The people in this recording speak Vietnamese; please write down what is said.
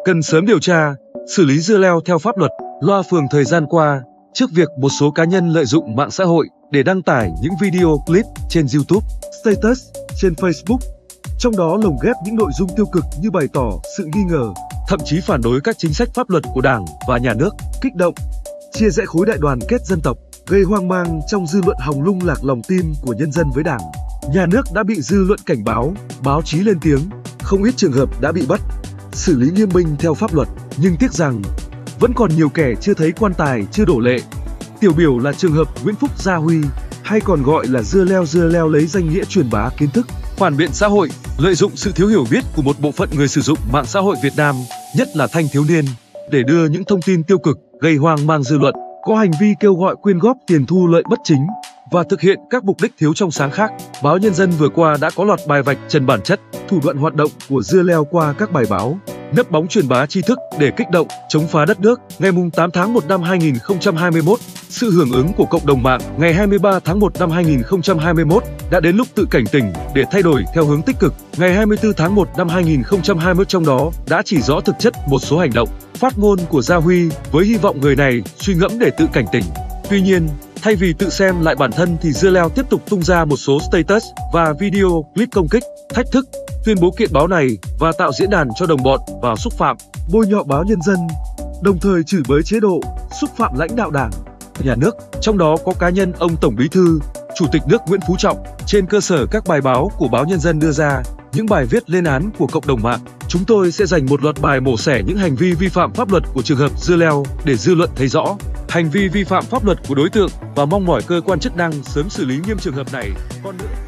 cần sớm điều tra, xử lý dưa leo theo pháp luật. Loa phường thời gian qua, trước việc một số cá nhân lợi dụng mạng xã hội để đăng tải những video clip trên YouTube, status, trên Facebook, trong đó lồng ghép những nội dung tiêu cực như bày tỏ sự nghi ngờ, thậm chí phản đối các chính sách pháp luật của Đảng và Nhà nước, kích động, chia rẽ khối đại đoàn kết dân tộc, gây hoang mang trong dư luận, hòng lung lạc lòng tin của nhân dân với Đảng. Nhà nước đã bị dư luận cảnh báo, báo chí lên tiếng, không ít trường hợp đã bị bắt, xử lý nghiêm minh theo pháp luật, nhưng tiếc rằng vẫn còn nhiều kẻ chưa thấy quan tài chưa đổ lệ. Tiểu biểu là trường hợp Nguyễn Phúc Gia Huy, hay còn gọi là dưa leo lấy danh nghĩa truyền bá kiến thức, phản biện xã hội, lợi dụng sự thiếu hiểu biết của một bộ phận người sử dụng mạng xã hội Việt Nam, nhất là thanh thiếu niên, để đưa những thông tin tiêu cực, gây hoang mang dư luận, có hành vi kêu gọi quyên góp tiền thu lợi bất chính và thực hiện các mục đích thiếu trong sáng khác. Báo Nhân dân vừa qua đã có loạt bài vạch trần bản chất, thủ đoạn hoạt động của dưa leo qua các bài báo, nấp bóng truyền bá tri thức để kích động, chống phá đất nước. Ngày 8 tháng 1 năm 2021, sự hưởng ứng của cộng đồng mạng ngày 23 tháng 1 năm 2021 đã đến lúc tự cảnh tỉnh để thay đổi theo hướng tích cực. Ngày 24 tháng 1 năm 2021 trong đó đã chỉ rõ thực chất một số hành động, phát ngôn của Gia Huy với hy vọng người này suy ngẫm để tự cảnh tỉnh. Tuy nhiên, thay vì tự xem lại bản thân thì dưa leo tiếp tục tung ra một số status và video clip công kích, thách thức, tuyên bố kiện báo này và tạo diễn đàn cho đồng bọn vào xúc phạm, bôi nhọ báo Nhân dân, đồng thời chửi bới chế độ, xúc phạm lãnh đạo Đảng, Nhà nước, trong đó có cá nhân ông Tổng Bí thư, Chủ tịch nước Nguyễn Phú Trọng. Trên cơ sở các bài báo của báo Nhân dân đưa ra, những bài viết lên án của cộng đồng mạng, chúng tôi sẽ dành một loạt bài mổ xẻ những hành vi vi phạm pháp luật của trường hợp dưa leo để dư luận thấy rõ hành vi vi phạm pháp luật của đối tượng và mong mỏi cơ quan chức năng sớm xử lý nghiêm trường hợp này. Còn nữa